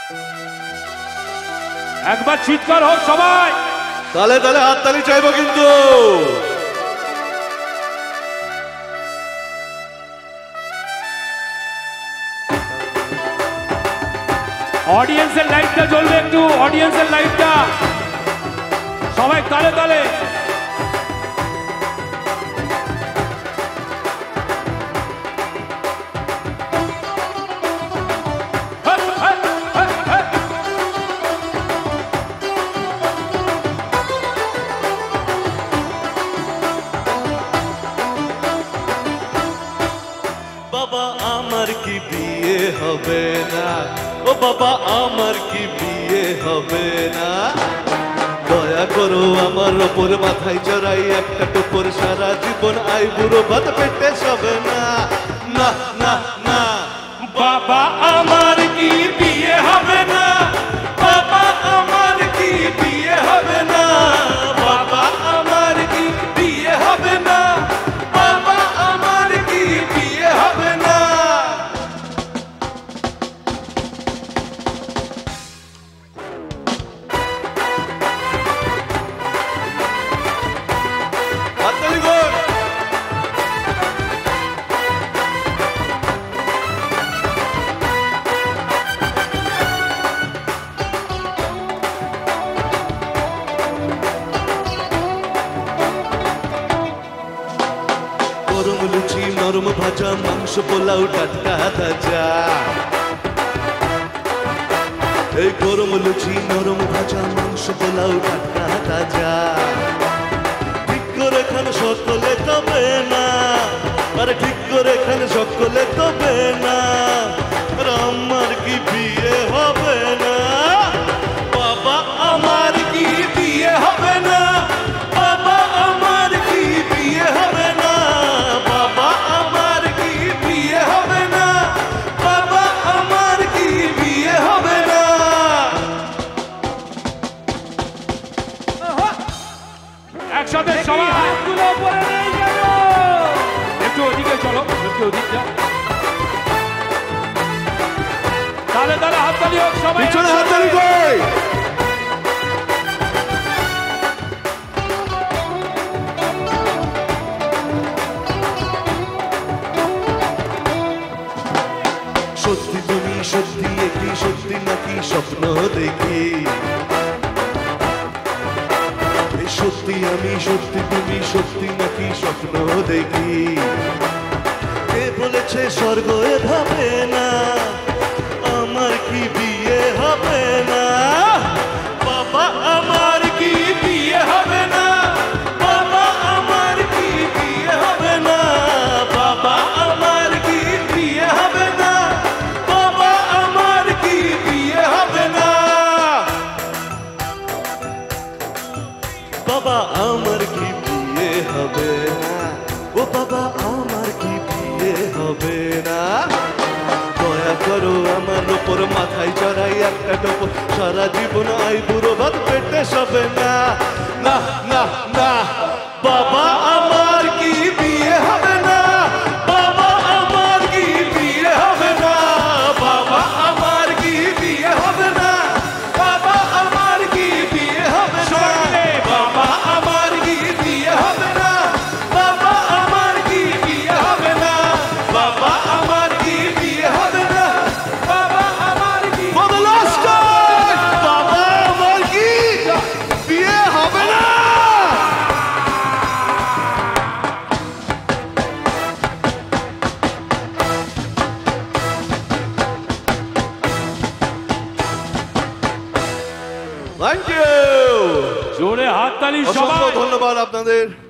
একবার চিৎকার হোক সবাই, তালে তালে হাততালি চাইবো কিন্তু। অডিয়েন্সের লাইটটা জ্বলবে একটু, অডিয়েন্সের লাইটটা সবাই তালে তালে। বাবা আমার কি বিয়ে হবে না, ও বাবা আমার কি বিয়ে হবে না, দয়া করো আমার ওপর মাথায় চড়াই একটা টোপর, সারা জীবন আই বুড়ো ভাত পেটে সবে না, না না না। বাবা আমার কি বিয়ে হবে না, বাবা আমার কি বিয়ে হবে না, বাবা আমার কি বিয়ে হবে না, বাবা আমার কি বিয়ে হবে না। হাততালি কর। গরম লুচি নরম ভাজা মাংস পোলাও টাটকা তাজা, এই গরম লুচি নরম ভাজা মাংস পোলাও টাটকা তাজা, ঠিক করে খান সকলে তবে না, আরে ঠিক করে খান সকলে তবে না, আমার কি বিয়ে হবে না, বাবা আমার কি বিয়ে হবে না, বাবা আমার কি বিয়ে হবে না, বাবা আমার কি বিয়ে হবে না, বাবা আমার কি বিয়ে হবে না। একসাথে সবাই হাতগুলো উপরে নিয়ে গেল, একটু ওদিকে চলো, একটু ওদিকে তালে তালে হাততালি হোক সবাই, পিছনে হাততালি কই। সত্যি তুমি সত্যি একই সত্যি নাকি স্বপ্ন দেখি, সত্যি আমি সত্যি তুমি সত্যি নাকি স্বপ্ন দেখি, কে বলেছে স্বর্গ এভাবে না, আমার কি বিয়ে হবে না, বাবা আমার কি বিয়ে হবে না, বাবা আমার কি বিয়ে হবে না, বাবা আমার কি বিয়ে হবে না, বাবা আমার কি বিয়ে হবে না, বাবা আমার কি বিয়ে হবে না, ও বাবা আমার কি বিয়ে হবে না, দয়া করো আমার ওপর মাথায় চড়াই একটা টোপর, সারা জীবন আই বুড়ো ভাত পেটে সবে না, না না না। বাবা আমার কি বিয়ে হবে না, বাবা আমার কি বিয়ে হবে না, বাবা আমার কি বিয়ে হবে না, বাবা আমার কি বিয়ে হবে না, বাবা আমার কি বিয়ে হবে না, বাবা আমার কি বিয়ে হবে না, বাবা আমার কি বিয়ে হবে না, বাবা আমার কি for the last time, বাবা আমার কি বিয়ে হবে না। থ্যাংক ইউ, জোরে হাততালি অসংখ্য সবাই। ধন্যবাদ আপনাদের।